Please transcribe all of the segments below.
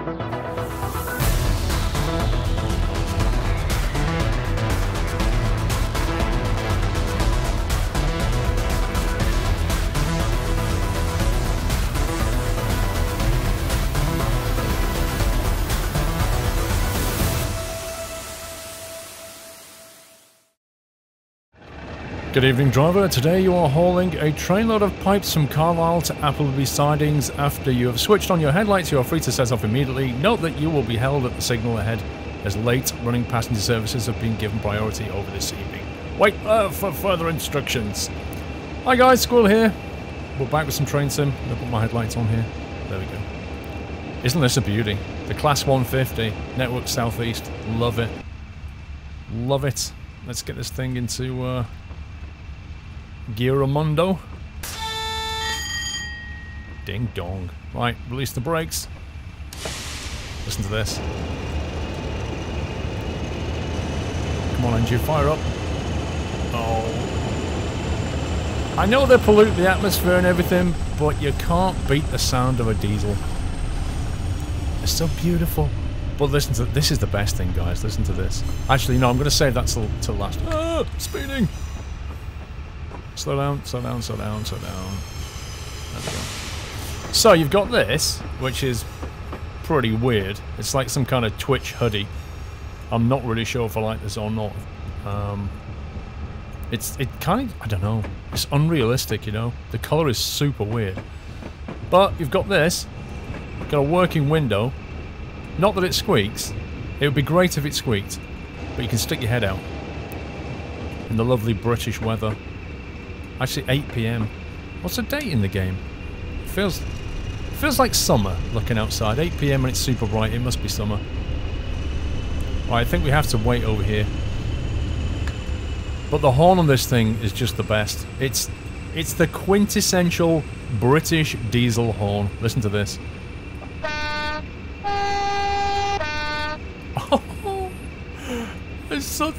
Good evening, driver. Today you are hauling a trainload of pipes from Carlisle to Appleby Sidings. After you have switched on your headlights, you are free to set off immediately. Note that you will be held at the signal ahead as late running passenger services have been given priority over this evening. Wait for further instructions. Hi guys, Squirrel here. We're back with some train sim. I'll put my headlights on here. There we go. Isn't this a beauty? The Class 150, Network Southeast. Love it. Love it. Let's get this thing into Giramondo. Ding dong. Right, release the brakes. Listen to this. Come on, engine, fire up. Oh. I know they pollute the atmosphere and everything, but you can't beat the sound of a diesel. It's so beautiful. But listen to this. Is the best thing, guys. Listen to this. Actually, no, I'm going to save that till last. Ah, speeding. Slow down, slow down, slow down, slow down. There we go. So you've got this, which is pretty weird. It's like some kind of Twitch hoodie. I'm not really sure if I like this or not. It kind of, I don't know. It's unrealistic, you know. The colour is super weird. But you've got this. You've got a working window. Not that it squeaks. It would be great if it squeaked. But you can stick your head out. In the lovely British weather. Actually, 8 PM. What's the date in the game? It feels like summer looking outside. 8 PM and it's super bright. It must be summer. Right, I think we have to wait over here. But the horn on this thing is just the best. It's the quintessential British diesel horn. Listen to this. Oh, it's so...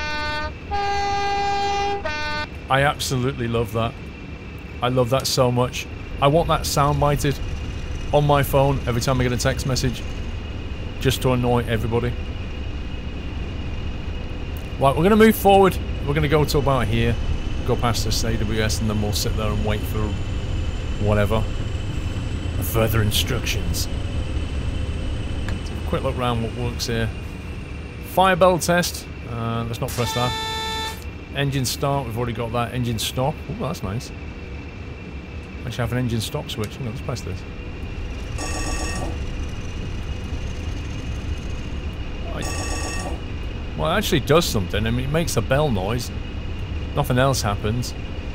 I absolutely love that. I love that so much. I want that sound mited on my phone every time I get a text message, just to annoy everybody. Right, we're going to move forward. We're going to go to about here, go past this AWS, and then we'll sit there and wait for whatever. Further instructions. Quick look around what works here. Fire bell test. Let's not press that. Engine start, we've already got that. Engine stop. Oh, that's nice. Actually have an engine stop switch. Hang on, let's press this. Well, it actually does something. I mean, it makes a bell noise. Nothing else happens.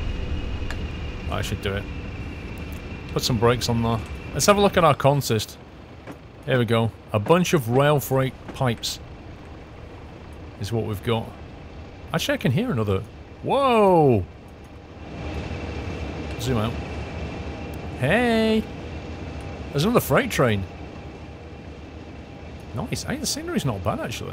I should do it. Put some brakes on there. Let's have a look at our consist. Here we go. A bunch of rail freight pipes is what we've got. Actually, I can hear another... Whoa! Zoom out. Hey! There's another freight train. Nice. Hey, the scenery's not bad, actually.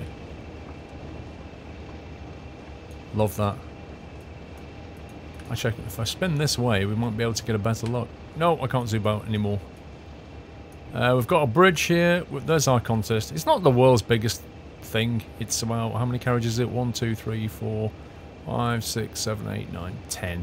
Love that. Actually, if I spin this way, we might be able to get a better look. No, I can't zoom out anymore. We've got a bridge here. There's our consist. It's not the world's biggest thing. It's about, how many carriages is it? 1, 2, 3, 4, 5, 6, 7, 8, 9, 10.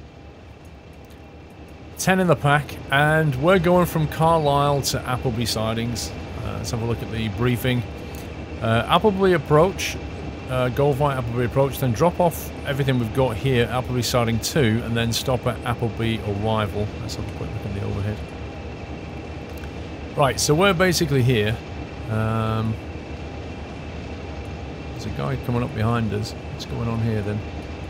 10 in the pack, and we're going from Carlisle to Appleby Sidings. Let's have a look at the briefing. Appleby approach, go via Appleby approach, then drop off everything we've got here, Appleby Siding 2, and then stop at Appleby arrival. Let's have a quick look at the overhead. Right, so we're basically here. There's a guy coming up behind us. What's going on here then?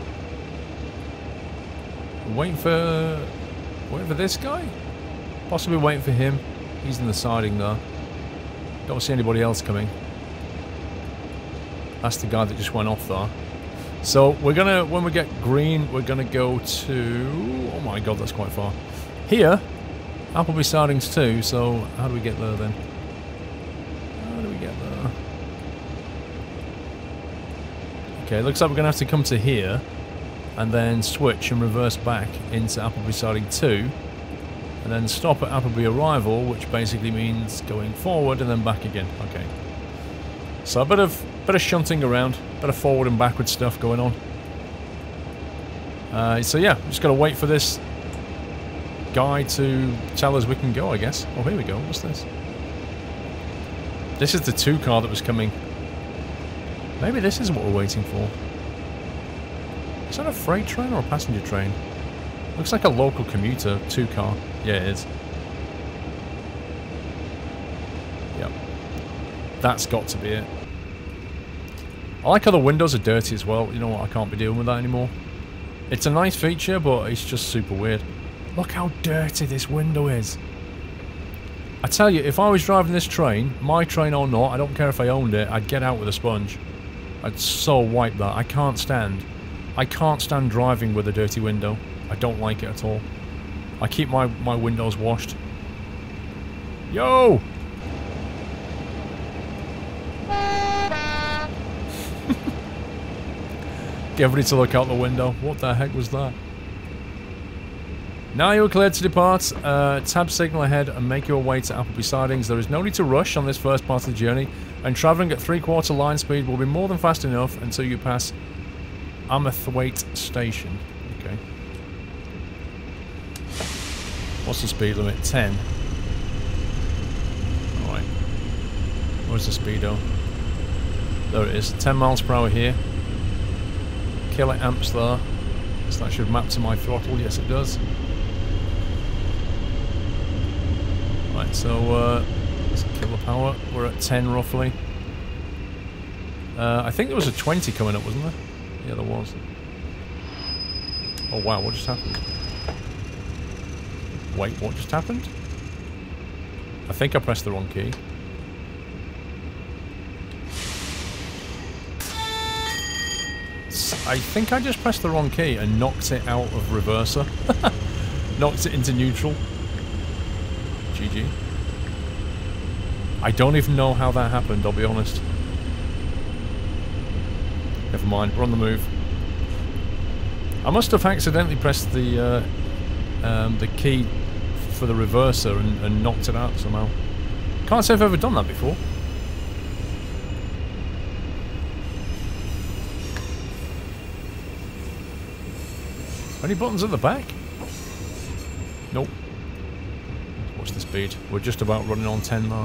Waiting for this guy? Possibly waiting for him. He's in the siding there. Don't see anybody else coming. That's the guy that just went off there. So we're gonna, when we get green, we're gonna go to... Oh my god, that's quite far. Here, Appleby Sidings 2, so how do we get there then? How do we get there? Okay, looks like we're gonna have to come to here, and then switch and reverse back into Appleby Siding 2, And then stop at Appleby Arrival, which basically means going forward and then back again. Okay. So a bit of shunting around, bit of forward and backward stuff going on. So yeah, just gotta wait for this guy to tell us we can go, I guess. Oh, here we go. What's this? This is the 2 car that was coming. Maybe this is what we're waiting for. Is that a freight train or a passenger train? Looks like a local commuter 2 car. Yeah, it is. Yep. That's got to be it. I like how the windows are dirty as well. You know what? I can't be dealing with that anymore. It's a nice feature, but it's just super weird. Look how dirty this window is. I tell you, if I was driving this train, my train or not, I don't care if I owned it, I'd get out with a sponge. I'd so wipe that. I can't stand driving with a dirty window. I don't like it at all. I keep my windows washed. Yo! Get everybody to look out the window. What the heck was that? Now you are cleared to depart. Tab signal ahead and make your way to Appleby Sidings. There is no need to rush on this first part of the journey, and travelling at 3/4 line speed will be more than fast enough until you pass Amathwaite Station. Okay. What's the speed limit? 10. Alright. Where's the speedo? There it is. 10 miles per hour here. Killer amps there. So that should map to my throttle. Yes, it does. Right, so let's kill the power. We're at 10 roughly. I think there was a 20 coming up, wasn't there? Yeah, there was. Oh wow, what just happened? Wait, what just happened? I think I pressed the wrong key. I think I just pressed the wrong key and knocked it out of reverser. Knocked it into neutral. GG. I don't even know how that happened, I'll be honest. Never mind, we're on the move. I must have accidentally pressed the key for the reverser and knocked it out somehow. Can't say I've ever done that before. Any buttons at the back? Nope. What's the speed? We're just about running on 10 now.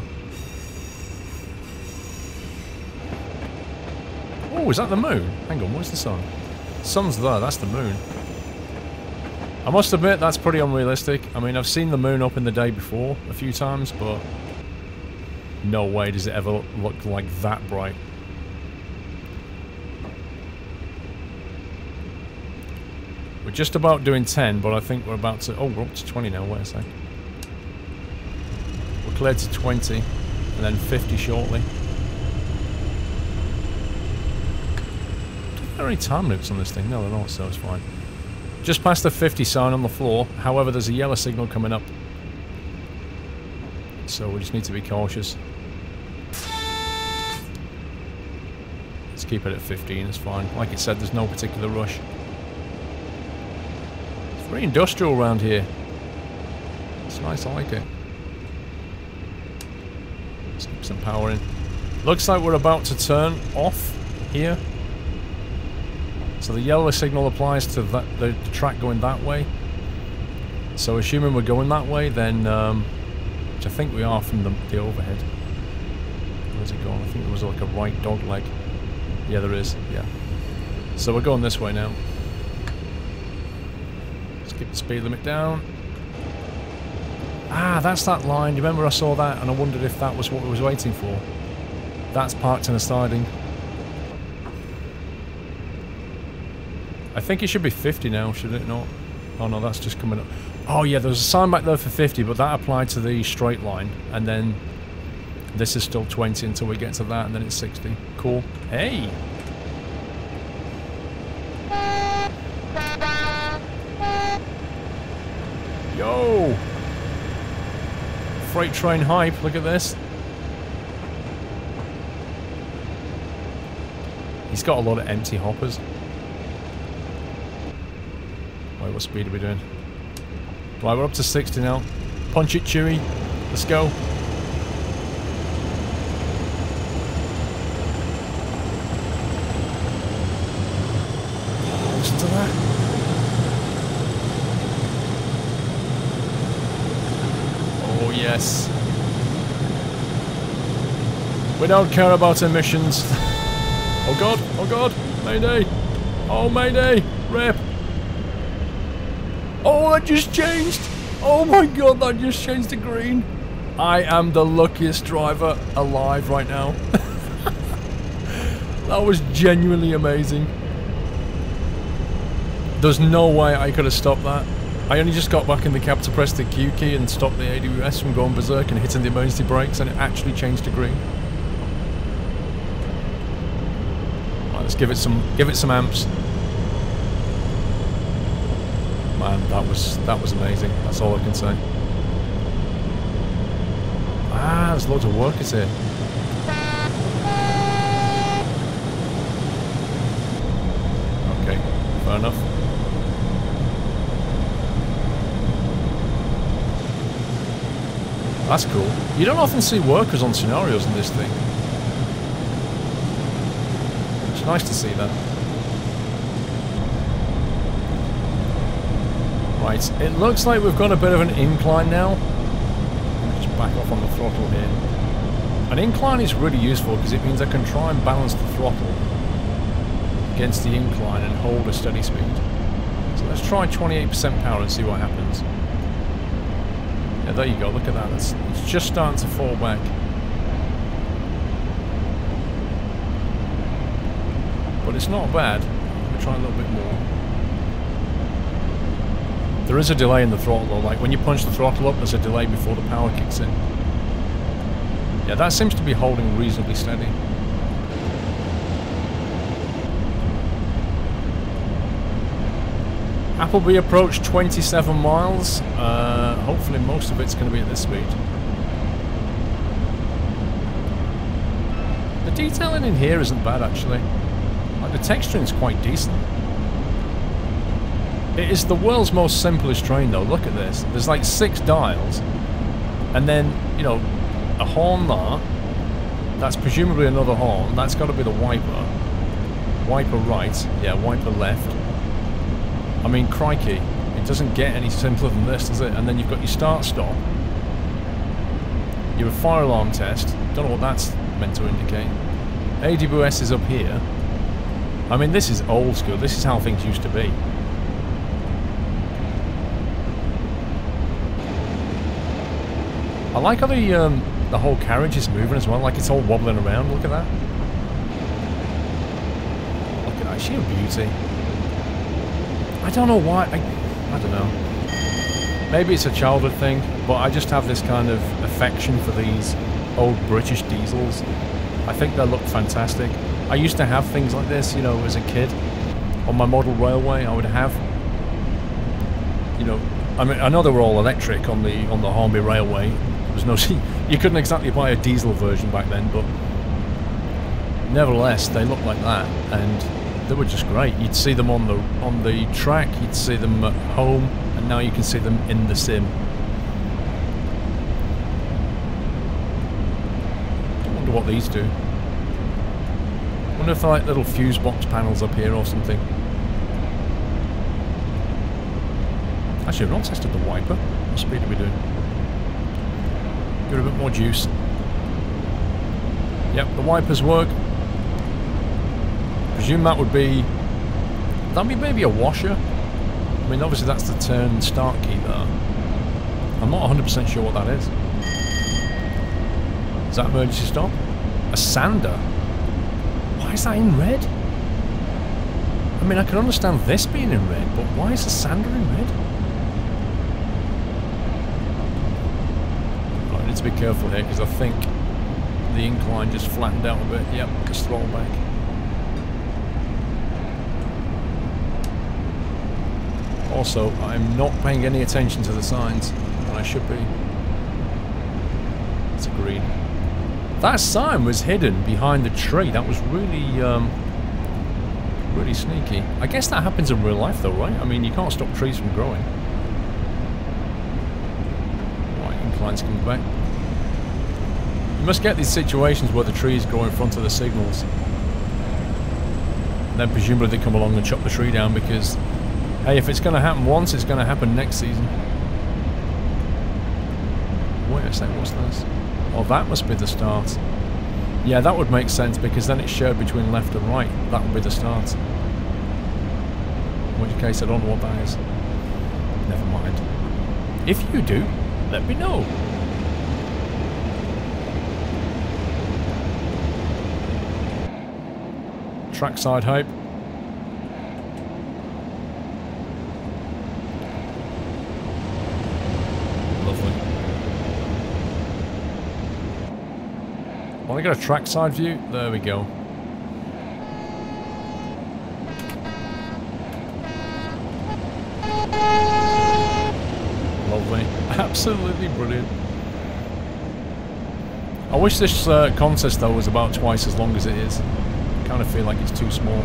Oh, is that the moon? Hang on, where's the sun? Sun's there, that's the moon. I must admit, that's pretty unrealistic. I mean, I've seen the moon up in the day before a few times, but no way does it ever look like that bright. We're just about doing 10, but I think we're about to... Oh, we're up to 20 now, wait a sec. We're cleared to 20, and then 50 shortly. Are there any time loops on this thing? No, they're not, so it's fine. Just past the 50 sign on the floor, however, there's a yellow signal coming up. So we just need to be cautious. Let's keep it at 15, it's fine. Like it said, there's no particular rush. Very industrial around here. It's nice, I like it. Let's keep some power in. Looks like we're about to turn off here. So the yellow signal applies to that, the track going that way. So assuming we're going that way, then, which I think we are from the overhead. Where's it going? I think there was like a right dog leg. Yeah, there is, yeah. So we're going this way now. Keep the speed limit down. Ah, that's that line. You remember I saw that and I wondered if that was what we was waiting for. That's parked in a siding. I think it should be 50 now, should it not? Oh no, that's just coming up. Oh yeah, there's a sign back there for 50, but that applied to the straight line. And then this is still 20 until we get to that, and then it's 60. Cool. Hey! Yo! Freight train hype, look at this. He's got a lot of empty hoppers. Wait, what speed are we doing? Right, we're up to 60 now. Punch it, Chewie. Let's go. Listen to that. Oh, yes. We don't care about emissions. Oh god, oh god, mayday. Oh, mayday, rip. Oh, that just changed. Oh my god, that just changed to green. I am the luckiest driver alive right now. That was genuinely amazing. There's no way I could have stopped that. I only just got back in the cab to press the Q key and stop the AWS from going berserk and hitting the emergency brakes, and it actually changed to green. Right, let's give it some amps. Man, that was amazing. That's all I can say. Ah, there's loads of workers here. Okay, fair enough. That's cool. You don't often see workers on scenarios in this thing. It's nice to see that. Right, it looks like we've got a bit of an incline now. Just back off on the throttle here. An incline is really useful because it means I can try and balance the throttle against the incline and hold a steady speed. So let's try 28% power and see what happens. Yeah, there you go, look at that. It's just starting to fall back. But it's not bad. We'll try a little bit more. There is a delay in the throttle though, like when you punch the throttle up, there's a delay before the power kicks in. Yeah, that seems to be holding reasonably steady. Appleby approached 27 miles. Hopefully most of it's going to be at this speed. The detailing in here isn't bad actually. Like the texturing's quite decent. It is the world's most simplest train though, look at this. There's like 6 dials, and then, you know, a horn there, that's presumably another horn, that's got to be the wiper. Wiper right, yeah, wiper left. I mean, crikey, it doesn't get any simpler than this, does it? And then you've got your start-stop, your fire alarm test, don't know what that's meant to indicate. AWS is up here. I mean, this is old school, this is how things used to be. I like how the whole carriage is moving as well, like it's all wobbling around. Look at that. Look at that, sheer beauty. I don't know why, I don't know. Maybe it's a childhood thing, but I just have this kind of affection for these old British diesels. I think they look fantastic. I used to have things like this, you know, as a kid. On my model railway, I would have, you know, I mean, I know they were all electric on the Hornby Railway. There was no, you couldn't exactly buy a diesel version back then, but nevertheless, they looked like that, and they were just great. You'd see them on the track, you'd see them at home, and now you can see them in the sim. I wonder what these do. I wonder if they're like little fuse box panels up here or something. Actually, I've not tested the wiper. What speed are we doing? Give it a bit more juice. Yep, the wipers work. Presume that would be... That'd be maybe a washer. I mean, obviously that's the turn and start key there. I'm not 100% sure what that is. Is that emergency stop? A sander? Why is that in red? I mean, I can understand this being in red, but why is the sander in red? Right, I need to be careful here because I think the incline just flattened out a bit. Yep, just throttle back. Also, I'm not paying any attention to the signs when I should be. It's agreed. That sign was hidden behind the tree. That was really, really sneaky. I guess that happens in real life though, right? I mean, you can't stop trees from growing. Right. line's coming back. You must get these situations where the trees go in front of the signals. And then presumably they come along and chop the tree down because, hey, if it's going to happen once, it's going to happen next season. Wait a sec, what's this? Oh, that must be the start. Yeah, that would make sense because then it's shared between left and right. That would be the start. In which case, I don't know what that is. Never mind. If you do, let me know. Trackside hype. Lovely. Well, I got a trackside view. There we go. Lovely. Absolutely brilliant. I wish this contest though was about twice as long as it is. I kind of feel like it's too small.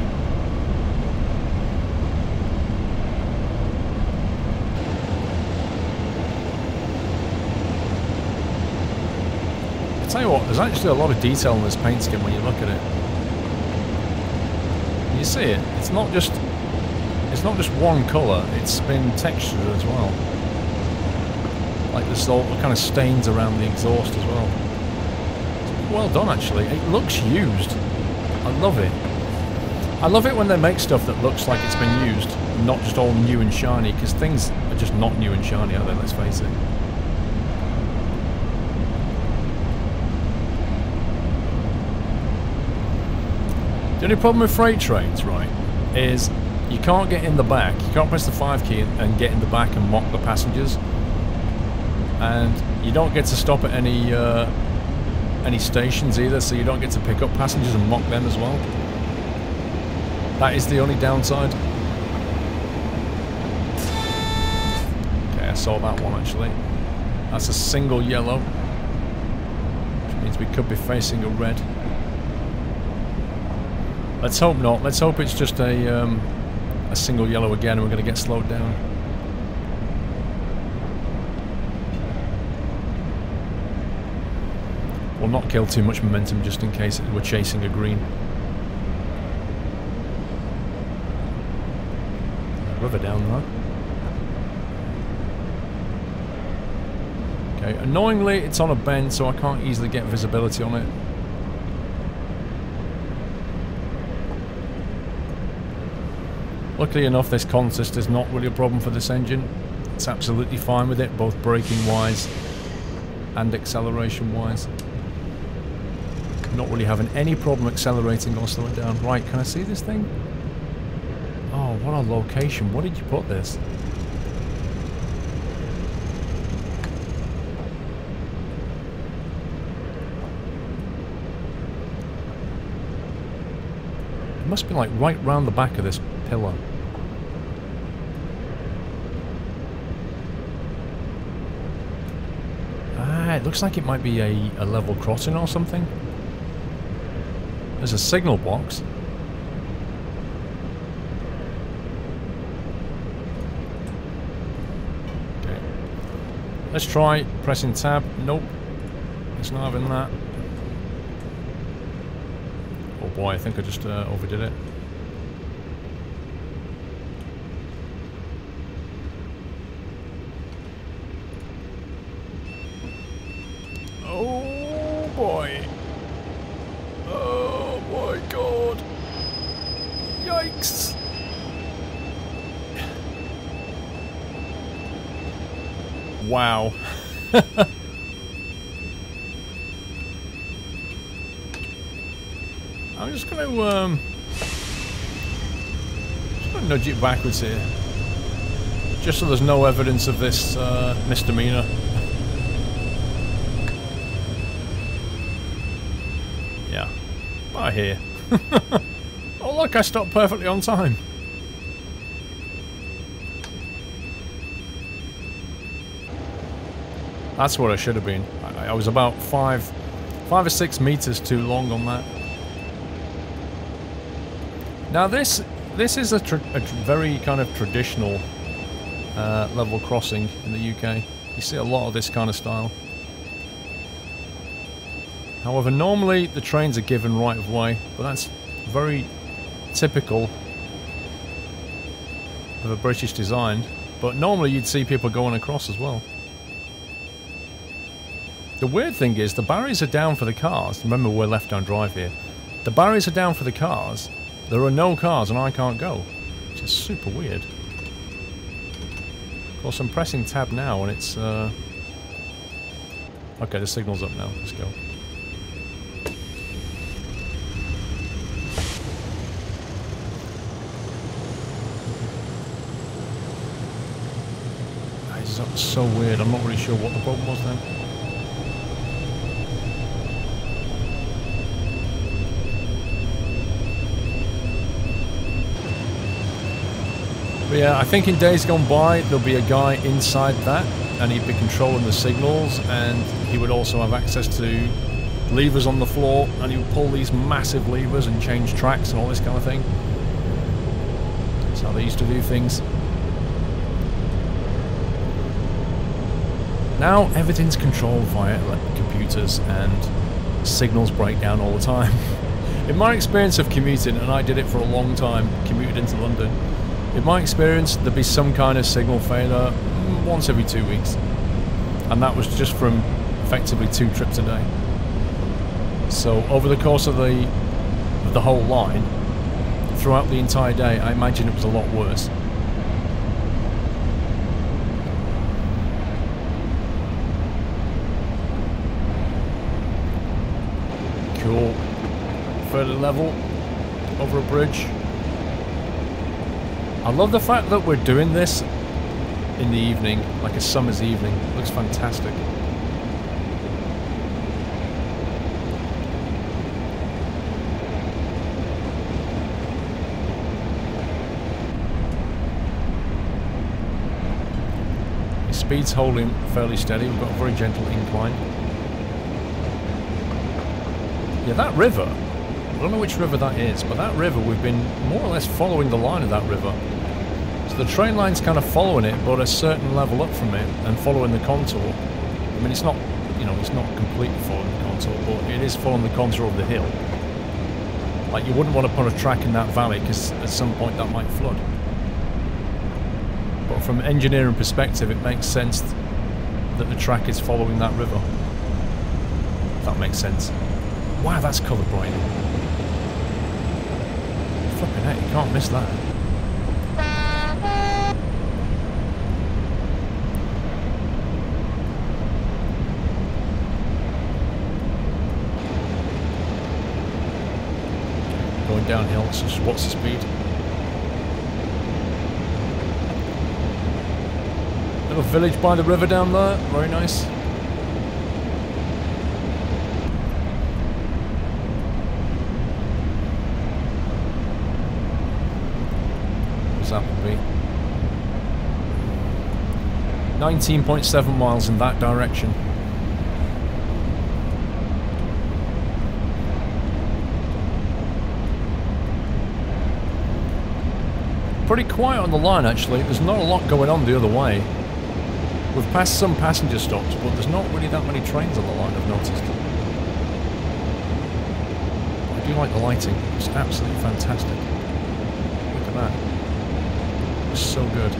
I tell you what, there's actually a lot of detail in this paint scheme when you look at it. You see it. It's not just one colour. It's been textured as well. Like there's all kind of stains around the exhaust as well. It's well done actually. It looks used. I love it. I love it when they make stuff that looks like it's been used, not just all new and shiny, because things are just not new and shiny, are they? Let's face it. The only problem with freight trains, right, is you can't get in the back. You can't press the 5 key and get in the back and mock the passengers. And you don't get to stop at any stations either, so you don't get to pick up passengers and mock them as well. That is the only downside. Okay, I saw that one actually. That's a single yellow, which means we could be facing a red. Let's hope not. Let's hope it's just a single yellow again and we're going to get slowed down. We'll not kill too much momentum just in case we're chasing a green. River down there. Okay, annoyingly it's on a bend so I can't easily get visibility on it. Luckily enough this consist is not really a problem for this engine. It's absolutely fine with it, both braking wise and acceleration wise. Not really having any problem accelerating or slowing down. Right, can I see this thing? Oh, what a location. What did you put this? It must be like right round the back of this pillar. Ah, it looks like it might be a level crossing or something. There's a signal box. Okay. Let's try pressing tab. Nope. It's not having that. Oh boy, I think I just overdid it. Oh boy. Oh my god. Yikes. Wow. I'm just gonna nudge it backwards here. Just so there's no evidence of this misdemeanor. Yeah. I hear. Oh look, I stopped perfectly on time. That's what I should have been. I was about 5 or 6 meters too long on that. Now this is a very kind of traditional level crossing in the UK. You see a lot of this kind of style. However, normally the trains are given right of way, but that's very typical of a British design. But normally you'd see people going across as well. The weird thing is the barriers are down for the cars. Remember, we're left-hand drive here. The barriers are down for the cars. There are no cars and I can't go. Which is super weird. Of course, I'm pressing tab now and it's... Okay, the signal's up now. Let's go. That was so weird. I'm not really sure what the problem was then. But yeah, I think in days gone by, there'll be a guy inside that, and he'd be controlling the signals, and he would also have access to levers on the floor, and he would pull these massive levers and change tracks and all this kind of thing. That's how they used to do things. Now everything's controlled via computers and signals break down all the time. In my experience of commuting, and I did it for a long time, commuted into London, in my experience there'd be some kind of signal failure once every 2 weeks. And that was just from effectively 2 trips a day. So over the course of the whole line, throughout the entire day, I imagine it was a lot worse. Cool. Further level over a bridge. I love the fact that we're doing this in the evening, like a summer's evening. It looks fantastic. The speed's holding fairly steady. We've got a very gentle incline. Yeah, that river, I don't know which river that is, but that river, we've been more or less following the line of that river. So the train line's kind of following it, but a certain level up from it, and following the contour. I mean, it's not, you know, it's not completely following the contour, but it is following the contour of the hill. Like, you wouldn't want to put a track in that valley, because at some point that might flood. But from an engineering perspective, it makes sense that the track is following that river. If that makes sense. Wow, that's colour bright. Flipping heck, you can't miss that. Going downhill, so what's the speed? Little village by the river down there, very nice. Appleby. 19.7 miles in that direction. Pretty quiet on the line actually, there's not a lot going on the other way. We've passed some passenger stops, but there's not really that many trains on the line, I've noticed. I do like the lighting, it's absolutely fantastic. Look at that. So good.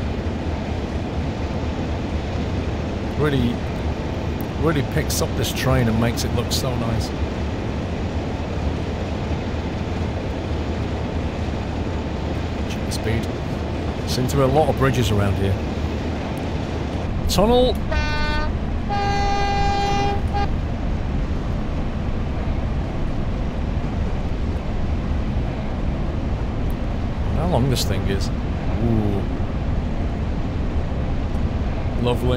Really picks up this train and makes it look so nice. Check the speed. Seem to be a lot of bridges around here. Tunnel. How long this thing is. Ooh. Lovely.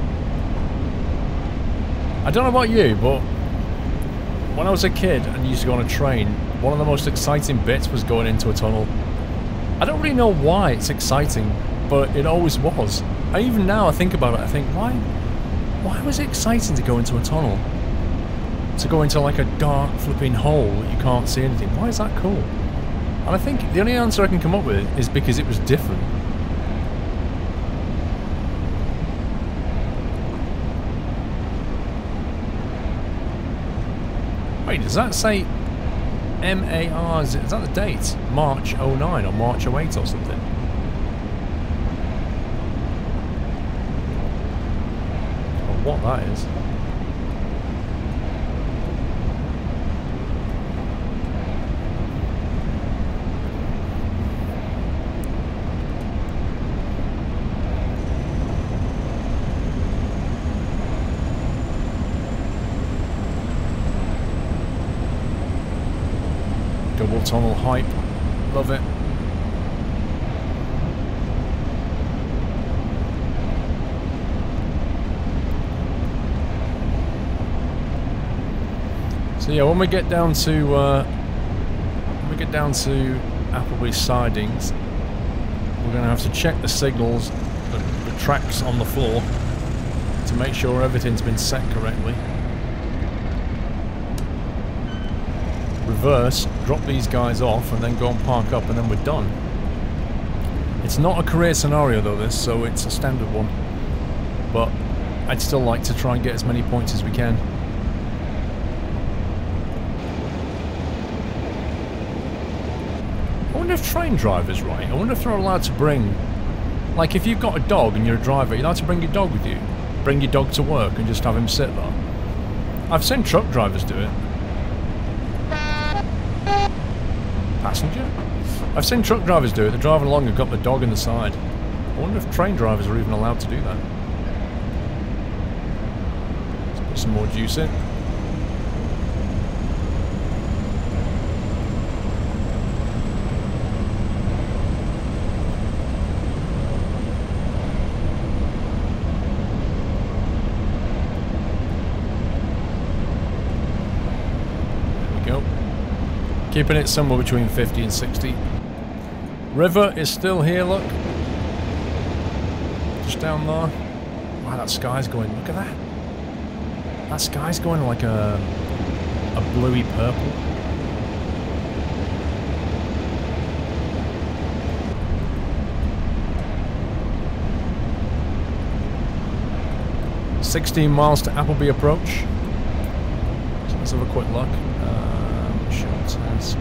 I don't know about you, but when I was a kid and used to go on a train, one of the most exciting bits was going into a tunnel. I don't really know why it's exciting, but it always was. And even now I think about it, I think, why was it exciting to go into a tunnel? To go into like a dark flipping hole that you can't see anything. Why is that cool? And I think the only answer I can come up with is because it was different. Wait, does that say MAR? Is that the date? March '09 or March '08 or something? Or what that is? Double tunnel hype. Love it. So yeah, when we get down to Appleby's sidings, we're going to have to check the signals, the tracks on the floor, to make sure everything's been set correctly. Reverse, drop these guys off, and then go and park up, and then we're done. It's not a career scenario though, this, so it's a standard one. But I'd still like to try and get as many points as we can. I wonder if train drivers, right? I wonder if they're allowed to bring... Like, if you've got a dog and you're a driver, you're allowed to bring your dog with you. Bring your dog to work and just have him sit there. I've seen truck drivers do it. Passenger? I've seen truck drivers do it. They're driving along and got the dog in the side. I wonder if train drivers are even allowed to do that. Let's put some more juice in. Keeping it somewhere between 50 and 60. River is still here, look. Just down there. Wow, that sky's going, look at that. That sky's going like a bluey purple. $16 miles to Appleby Approach. So let's have a quick look. Task.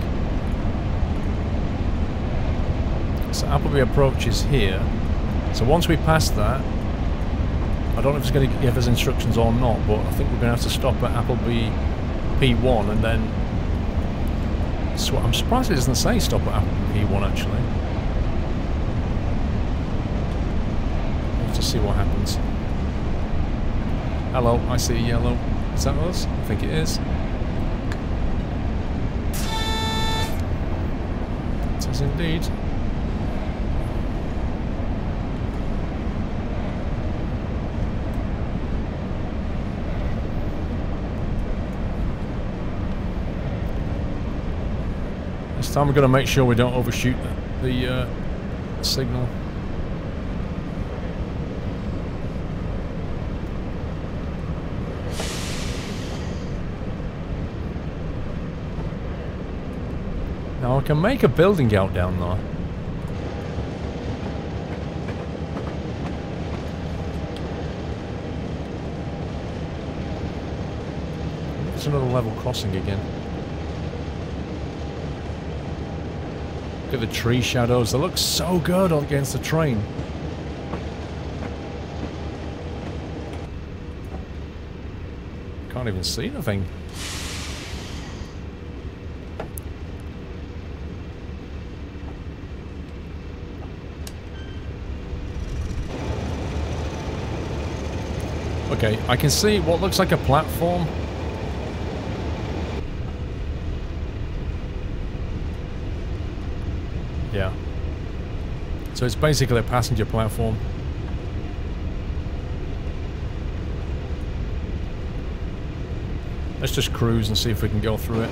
So Appleby Approach is here. So once we pass that, I don't know if it's going to give us instructions or not, but I think we're going to have to stop at Appleby P1 and then... So I'm surprised it doesn't say stop at Appleby P1 actually. We'll have to see what happens. Hello, I see yellow. Is that us? I think it is. Indeed. This time we're going to make sure we don't overshoot the signal. Now I can make a building out down there. It's another level crossing again. Look at the tree shadows, they look so good against the train. Can't even see anything. Okay, I can see what looks like a platform. Yeah. So it's basically a passenger platform. Let's just cruise and see if we can go through it.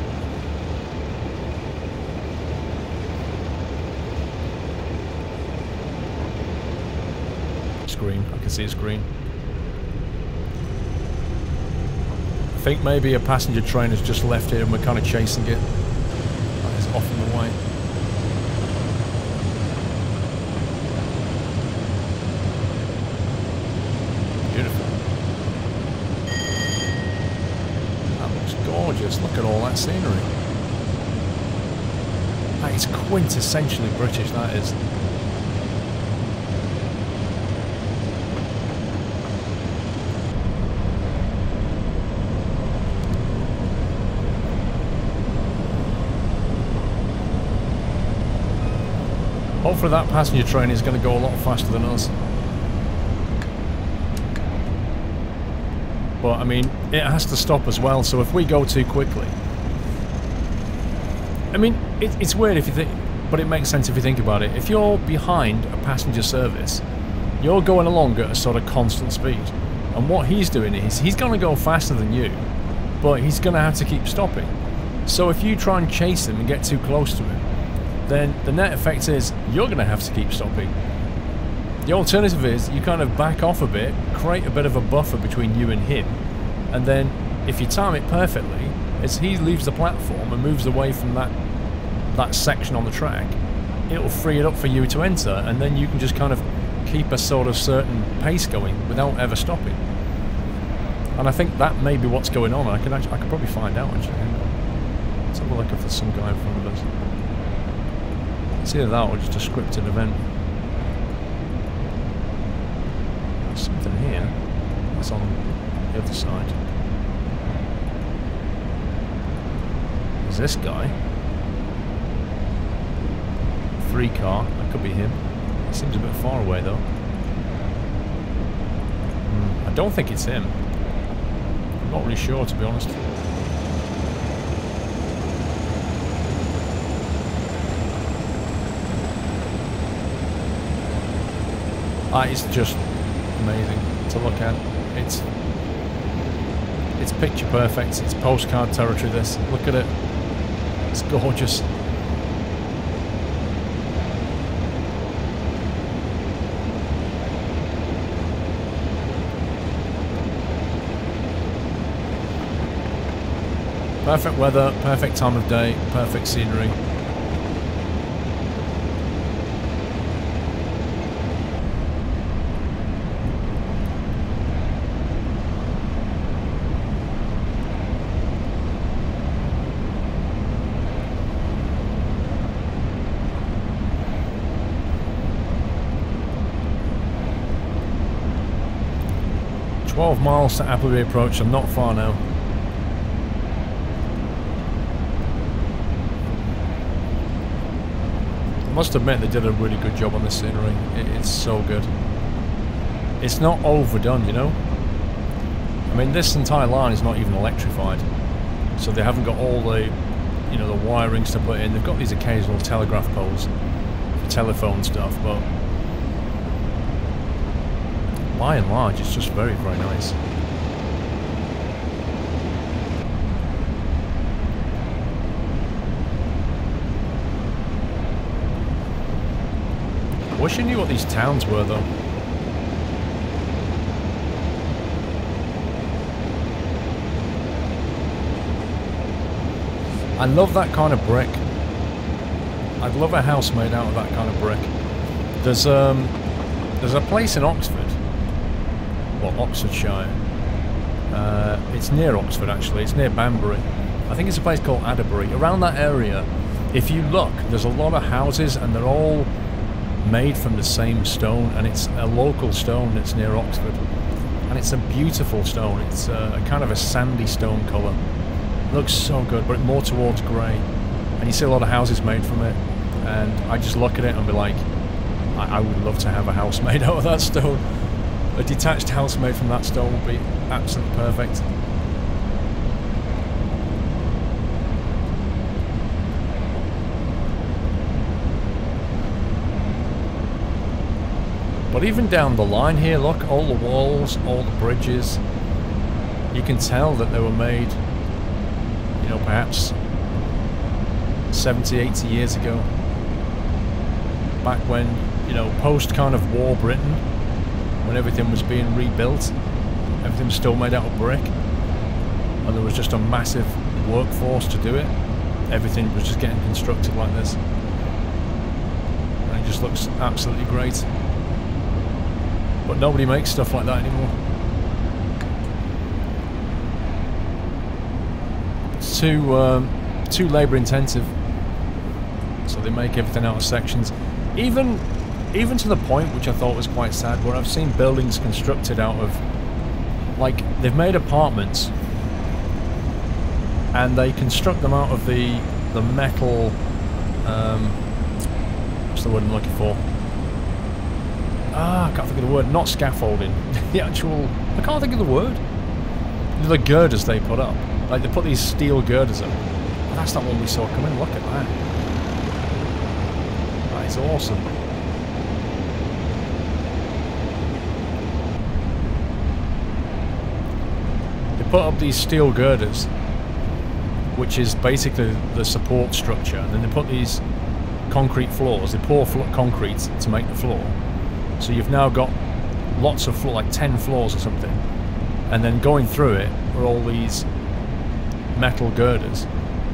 It's green. I can see it's green. I think maybe a passenger train has just left here and we're kind of chasing it. It's off and away. Beautiful. That looks It's gorgeous. Look at all that scenery. That is quintessentially British, that is. Hopefully that passenger train is going to go a lot faster than us. But, I mean, it has to stop as well, so if we go too quickly... I mean, it's weird if you think... But it makes sense if you think about it. If you're behind a passenger service, you're going along at a sort of constant speed. And what he's doing is, he's going to go faster than you, but he's going to have to keep stopping. So if you try and chase him and get too close to him, then the net effect is you're going to have to keep stopping. The alternative is you kind of back off a bit, create a bit of a buffer between you and him, and then if you time it perfectly, as he leaves the platform and moves away from that section on the track, it'll free it up for you to enter, and then you can just kind of keep a sort of certain pace going without ever stopping. And I think that may be what's going on. I could probably find out actually. Let's have a look if there's some guy in front of us. It's either that or just a scripted event. There's something here. That's on the other side. There's this guy. 3 car. That could be him. He seems a bit far away though. I don't think it's him. I'm not really sure, to be honest. It's just amazing to look at. It's picture perfect. It's postcard territory, this. Look at it. It's gorgeous. Perfect weather, perfect time of day, perfect scenery. Miles to Appleby Approach. I'm not far now. I must admit they did a really good job on the scenery. It's so good. It's not overdone, you know? I mean, this entire line is not even electrified. So they haven't got all the, you know, the wirings to put in. They've got these occasional telegraph poles for telephone stuff, but by and large, it's just very, very nice. I wish I knew what these towns were, though. I love that kind of brick. I'd love a house made out of that kind of brick. There's a place in Oxford. Well, Oxfordshire. It's near Oxford, actually. It's near Banbury. I think it's a place called Adderbury. Around that area, if you look, there's a lot of houses, and they're all made from the same stone, and it's a local stone that's near Oxford. And it's a beautiful stone. It's a kind of a sandy stone colour. It looks so good, but more towards grey. And you see a lot of houses made from it. And I just look at it and be like, I would love to have a house made out of that stone. A detached house made from that stone would be absolutely perfect. But even down the line here, look, all the walls, all the bridges, you can tell that they were made, you know, perhaps 70, 80 years ago. Back when, you know, post kind of war Britain, when everything was being rebuilt, everything was still made out of brick, and there was just a massive workforce to do it. Everything was just getting constructed like this, and it just looks absolutely great. But nobody makes stuff like that anymore. too labour intensive. So they make everything out of sections. Even to the point, which I thought was quite sad, where I've seen buildings constructed out of, like, they've made apartments and they construct them out of the metal, what's the word I'm looking for? I can't think of the word. Not scaffolding. The actual, I can't think of the word. The girders they put up. Like, they put these steel girders up. Oh, that's not one we saw come in. Look at that. That is awesome. They put up these steel girders, which is basically the support structure, and then they put these concrete floors. They pour concrete to make the floor. So you've now got lots of floor, like 10 floors or something, and then going through it are all these metal girders.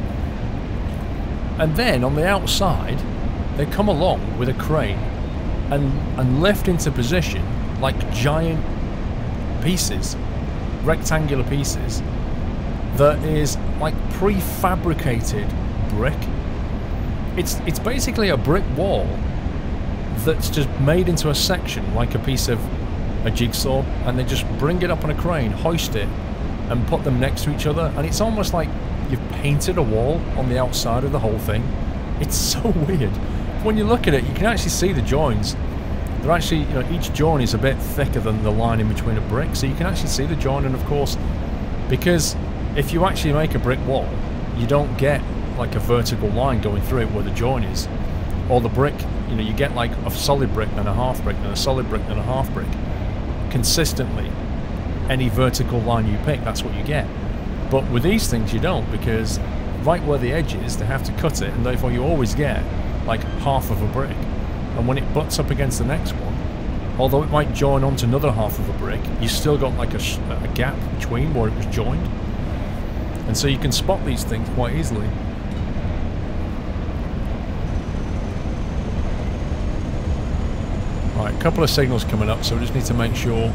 And then on the outside, they come along with a crane and lift into position like giant pieces, rectangular pieces, that is like prefabricated brick. It's basically a brick wall that's just made into a section, like a piece of a jigsaw, and they just bring it up on a crane, hoist it, and put them next to each other, and it's almost like you've painted a wall on the outside of the whole thing. It's so weird. When you look at it, you can actually see the joins. They're actually, you know, each join is a bit thicker than the line in between a brick, so you can actually see the join. And of course, because if you actually make a brick wall, you don't get like a vertical line going through it where the join is. Or the brick, you know, you get like a solid brick, then a half brick, then a solid brick, then a half brick. Consistently, any vertical line you pick, that's what you get. But with these things you don't, because right where the edge is, they have to cut it, and therefore you always get like half of a brick. And when it butts up against the next one, although it might join onto another half of a brick, you still got like a gap between where it was joined. And so you can spot these things quite easily. Right, a couple of signals coming up, so we just need to make sure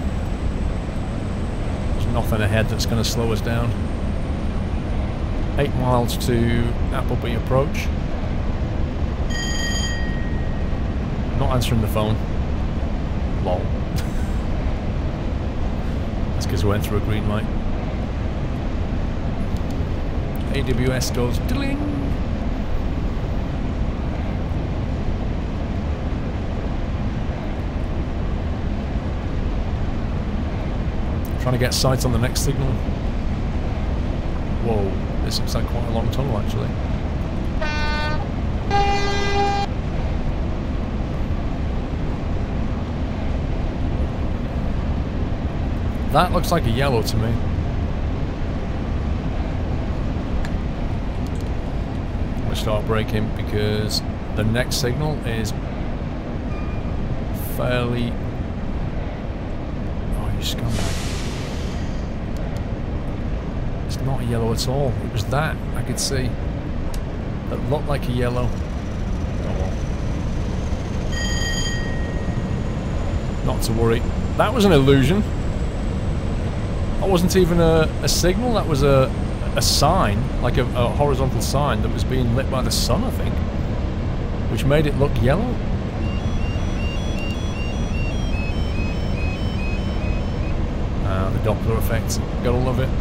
there's nothing ahead that's going to slow us down. 8 miles to Appleby approach. Not answering the phone. Lol. That's because we went through a green light. AWS goes ding. Trying to get sights on the next signal. Whoa, this looks like quite a long tunnel actually. That looks like a yellow to me. I'm going to start braking because the next signal is fairly... Oh, you scumbag. It's not a yellow at all. It was that I could see. That looked like a yellow. Oh well. Not to worry. That was an illusion. That wasn't even a signal, that was a sign, like a horizontal sign that was being lit by the sun, I think, which made it look yellow. The Doppler effect, gotta love it.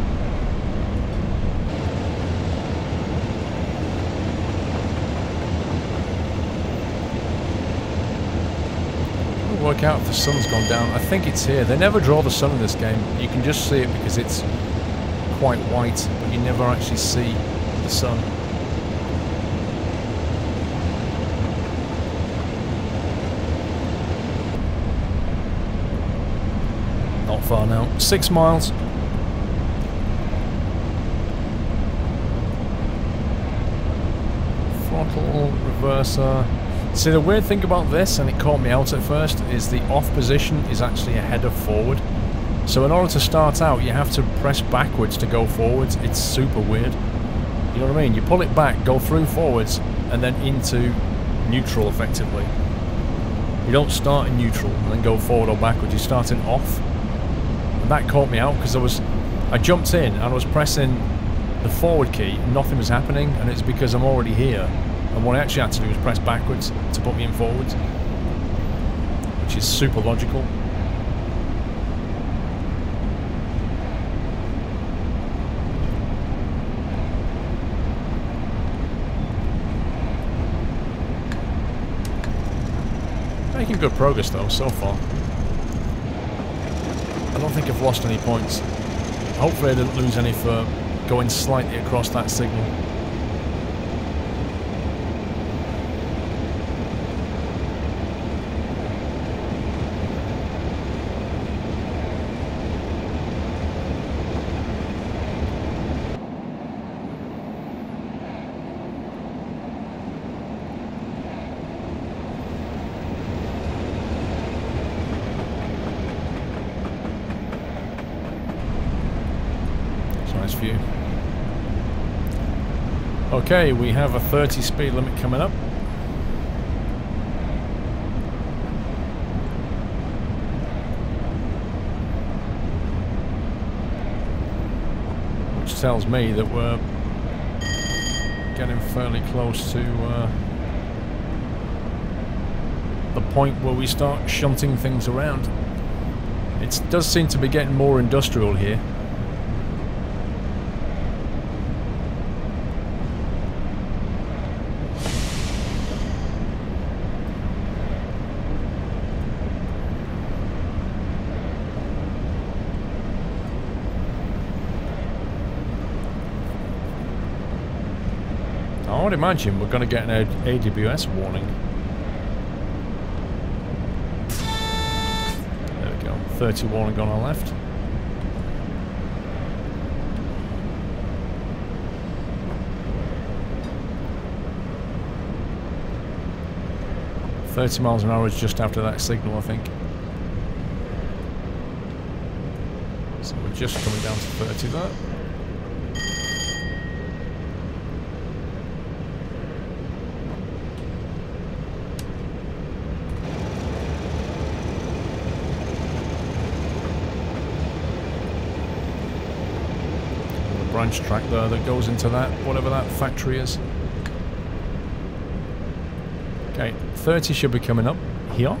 Work out if the sun's gone down. I think it's here. They never draw the sun in this game. You can just see it because it's quite white, but you never actually see the sun. Not far now. 6 miles. Throttle, reverser. See, the weird thing about this, and it caught me out at first, is the off position is actually ahead of forward. So in order to start out, you have to press backwards to go forwards. It's super weird. You know what I mean? You pull it back, go through forwards, and then into neutral, effectively. You don't start in neutral and then go forward or backwards. You start in off. And that caught me out, because I jumped in and I was pressing the forward key, nothing was happening, and it's because I'm already here. And what I actually had to do was press backwards to put me in forwards, which is super logical. Making good progress though, so far. I don't think I've lost any points. Hopefully I didn't lose any for going slightly across that signal. Nice view. Okay, we have a 30 speed limit coming up. Which tells me that we're getting fairly close to the point where we start shunting things around. It does seem to be getting more industrial here. I would imagine we're going to get an AWS warning. There we go, 30 warning on our left. $30 mph is just after that signal, I think. So we're just coming down to 30 there. Branch track there that goes into that, whatever that factory is. Okay, 30 should be coming up here.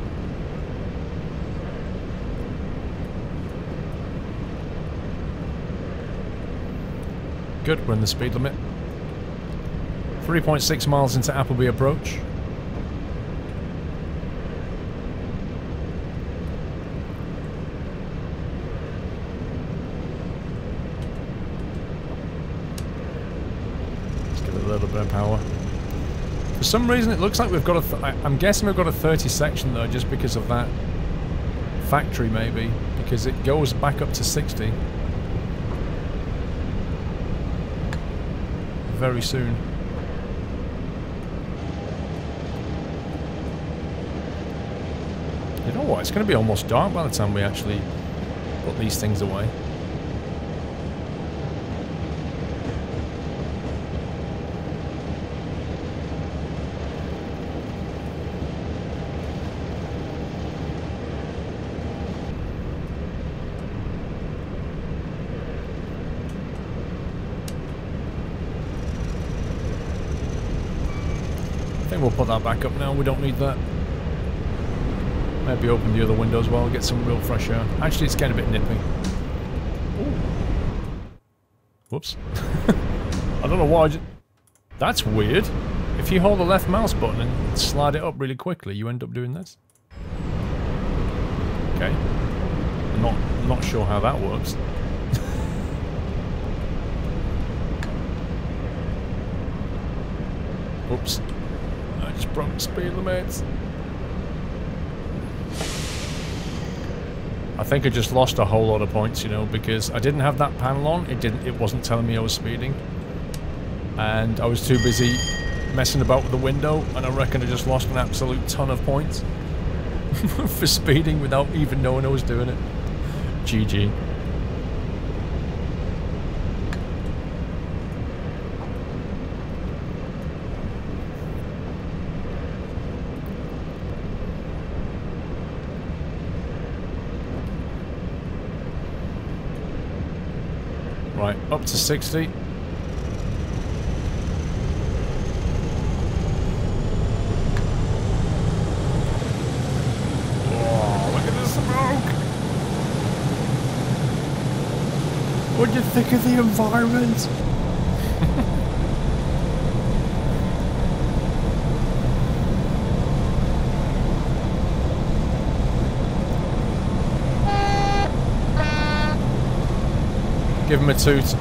Good, we're in the speed limit. 3.6 miles into Appleby approach. A little bit of power. For some reason it looks like we've got I'm guessing we've got a 30 section though, just because of that factory maybe, because it goes back up to 60 very soon. You know what, it's going to be almost dark by the time we actually put these things away. I think we'll put that back up now, we don't need that. Maybe open the other window as well, get some real fresh air. Actually, it's getting a bit nippy. Ooh. Whoops. I don't know why that's weird. If you hold the left mouse button and slide it up really quickly, you end up doing this. Okay. I'm not sure how that works. Oops. I just broke the speed limits. I think I just lost a whole lot of points, you know, because I didn't have that panel on. It wasn't telling me I was speeding. And I was too busy messing about with the window, and I reckon I just lost an absolute ton of points for speeding without even knowing I was doing it. GG. Right, up to 60. thick of the environment. Give him a toot.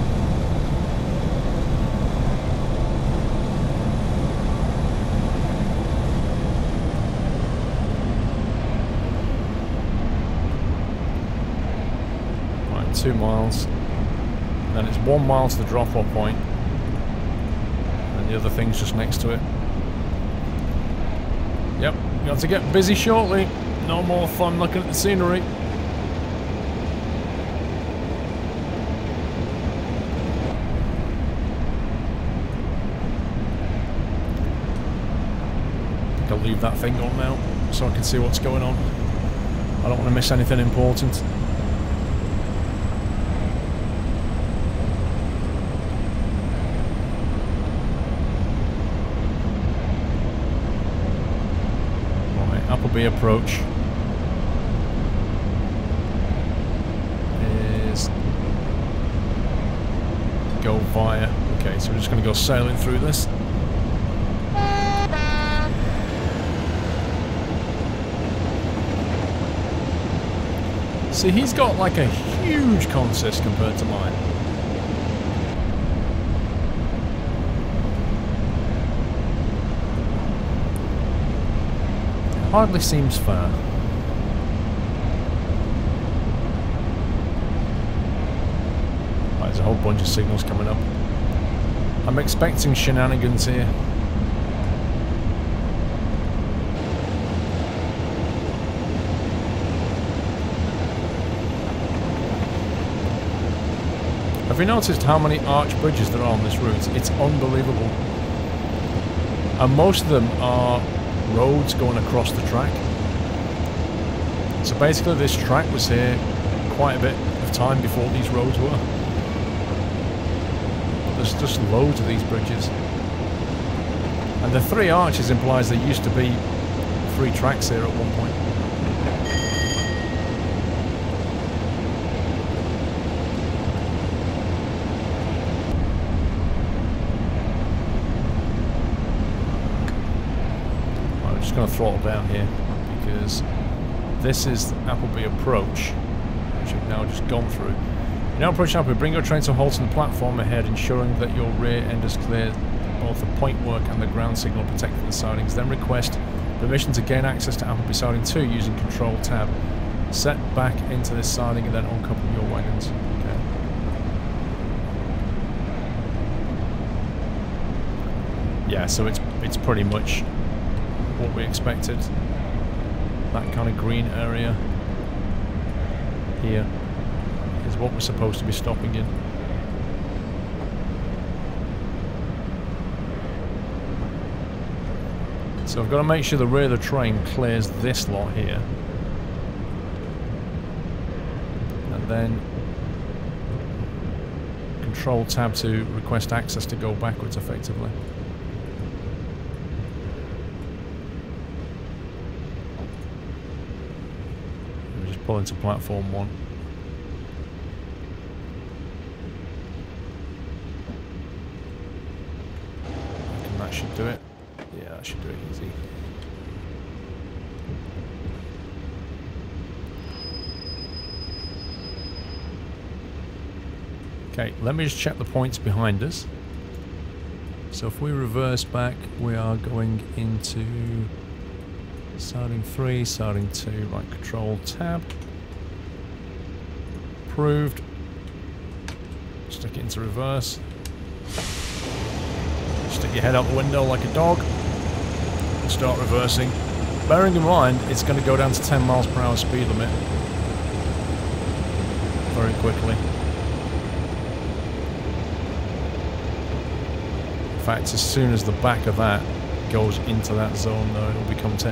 Right, 2 miles. Then it's 1 mile to the drop-off point. And the other thing's just next to it. Yep, got to get busy shortly. No more fun looking at the scenery. I'll leave that thing on now so I can see what's going on. I don't want to miss anything important. Right, Appleby approach is go via. Okay, so we're just going to go sailing through this. See, he's got like a huge consist compared to mine. It hardly seems fair. Right, there's a whole bunch of signals coming up. I'm expecting shenanigans here. Have you noticed how many arch bridges there are on this route? It's unbelievable. And most of them are roads going across the track. So basically this track was here quite a bit of time before these roads were. But there's just loads of these bridges. And the 3 arches implies there used to be 3 tracks here at one point. Going to throttle down here because this is Appleby approach, which we've now just gone through. You now approach Appleby, bring your train to a halt on the platform ahead, ensuring that your rear end is clear, both the point work and the ground signal protecting the sidings. Then request permission to gain access to Appleby siding 2 using Control Tab. Set back into this siding and then uncouple your wagons. Okay. Yeah, so it's pretty much what we expected. That kind of green area here is what we're supposed to be stopping in. So I've got to make sure the rear of the train clears this lot here. And then Control Tab to request access to go backwards effectively. Pull into platform 1. I reckon that should do it. Yeah, that should do it easy. Okay, let me just check the points behind us. So if we reverse back, we are going into siding 3, siding 2, right, Control Tab. Approved. Stick it into reverse. Stick your head out the window like a dog. And start reversing. Bearing in mind, it's going to go down to 10 miles per hour speed limit. Very quickly. In fact, as soon as the back of that goes into that zone, though, it'll become 10.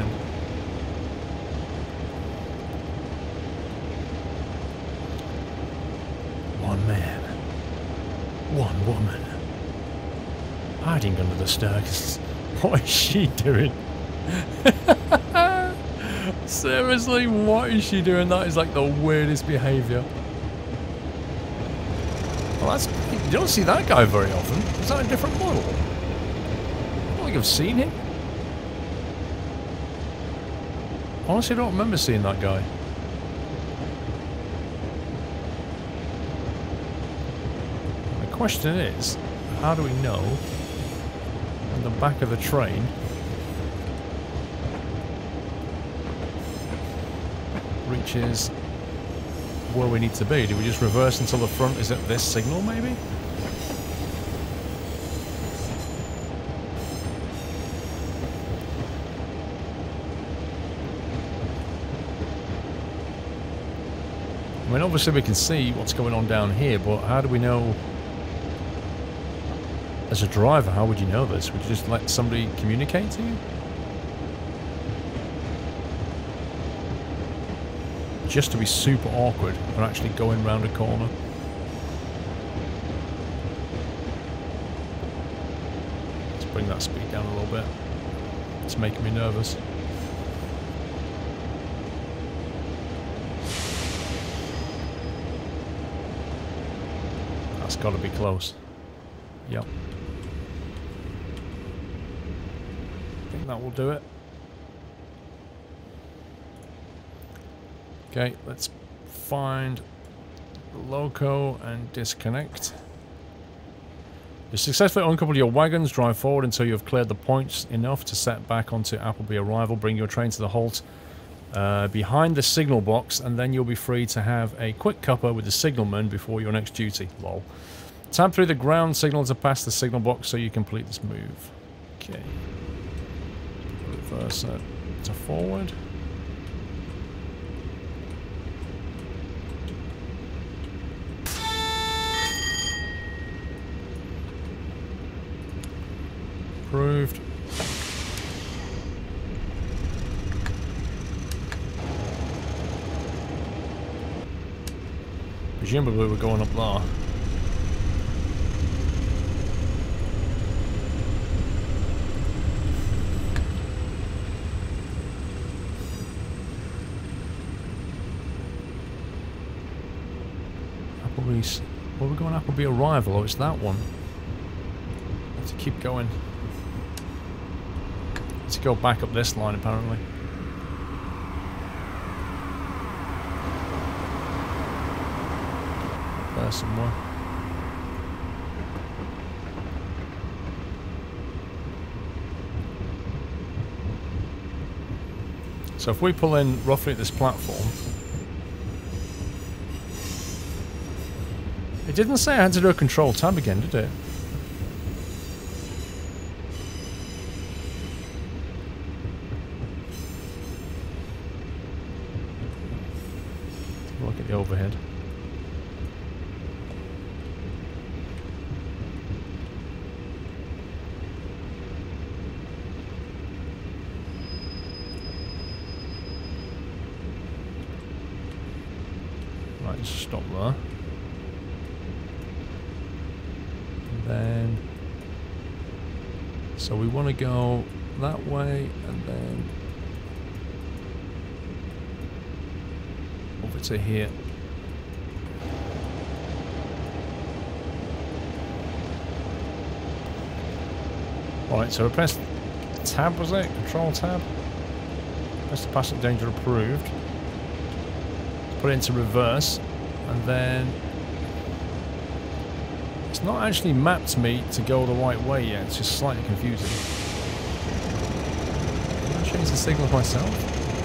One man, one woman, hiding under the stairs. What is she doing? Seriously, what is she doing? That is like the weirdest behaviour. Well, that's, you don't see that guy very often. Is that a different model? I don't think I've seen him. Honestly, I don't remember seeing that guy. The question is, how do we know on the back of the train reaches where we need to be? Do we just reverse until the front is at this signal, maybe? I mean, obviously we can see what's going on down here, but how do we know? As a driver, how would you know this? Would you just let somebody communicate to you? Just to be super awkward and actually going round a corner. Let's bring that speed down a little bit. It's making me nervous. That's got to be close. Yep. I think that will do it. Okay, let's find the loco and disconnect. You successfully uncouple your wagons, drive forward until you have cleared the points enough to set back onto Appleby Arrival. Bring your train to the halt behind the signal box, and then you'll be free to have a quick cuppa with the signalman before your next duty. Lol. Tap through the ground signal to pass the signal box so you complete this move. Okay. Reverse it to forward. Approved. Presumably we're going up there. Applebee's. Where are we going? Appleby Arrival. Oh, it's that one. Have to keep going. To go back up this line, apparently. There somewhere. So if we pull in roughly at this platform... It didn't say I had to do a control tab again, did it? Look at the overhead. Right, just stop there. And then... So we want to go that way, and then... over to here. Right, so we press tab, was it? Control tab. Press the passenger danger approved. Put it into reverse, and then it's not actually mapped me to go the right way yet. It's just slightly confusing. Can I change the signals myself?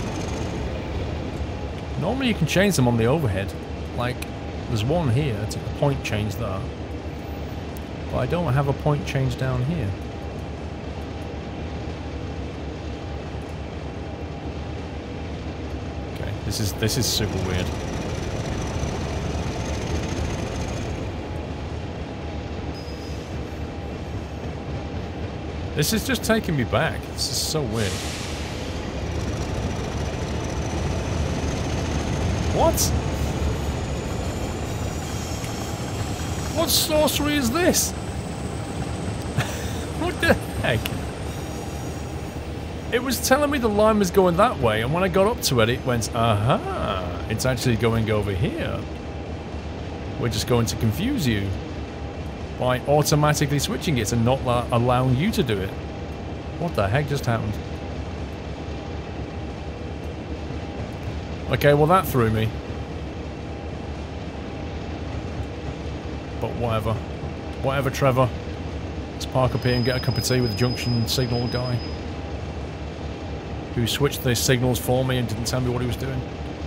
Normally you can change them on the overhead. Like, there's one here, to a point change there. But I don't have a point change down here. Okay, this is super weird. This is just taking me back. This is so weird. What? What sorcery is this? What the heck? It was telling me the line was going that way, and when I got up to it, it went, aha, it's actually going over here. We're just going to confuse you. by automatically switching it and not allowing you to do it. What the heck just happened? Okay, well that threw me. But whatever. Whatever, Trevor. Let's park up here and get a cup of tea with the junction signal guy. Who switched the signals for me and didn't tell me what he was doing.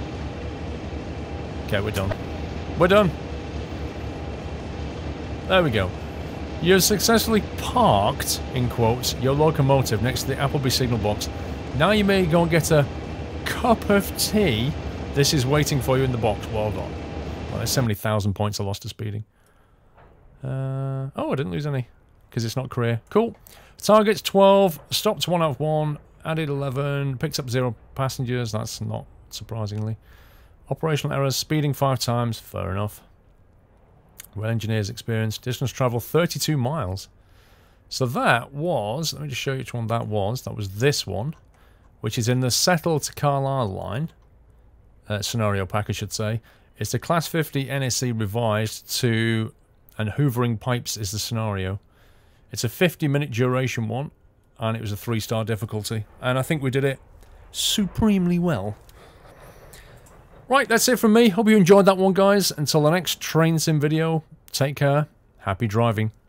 Okay, we're done. We're done. There we go. You've successfully parked, in quotes, your locomotive next to the Appleby signal box. Now you may go and get a cup of tea. This is waiting for you in the box. Well done. Well, there's so many thousand points I lost to speeding. Oh, I didn't lose any. Because it's not career. Cool. Targets 12. Stopped 1 out of 1. Added 11. Picked up 0 passengers. That's not surprisingly. Operational errors. Speeding 5 times. Fair enough. Well, engineers experience. Distance travel 32 miles. So that was... Let me just show you which one that was. That was this one. Which is in the Settle to Carlisle line. Scenario pack, I should say. It's the Class 50 NSC revised to... And hoovering pipes is the scenario. It's a 50-minute duration one. And it was a 3-star difficulty. And I think we did it supremely well. Right, that's it from me. Hope you enjoyed that one, guys. Until the next train sim video, take care. Happy driving.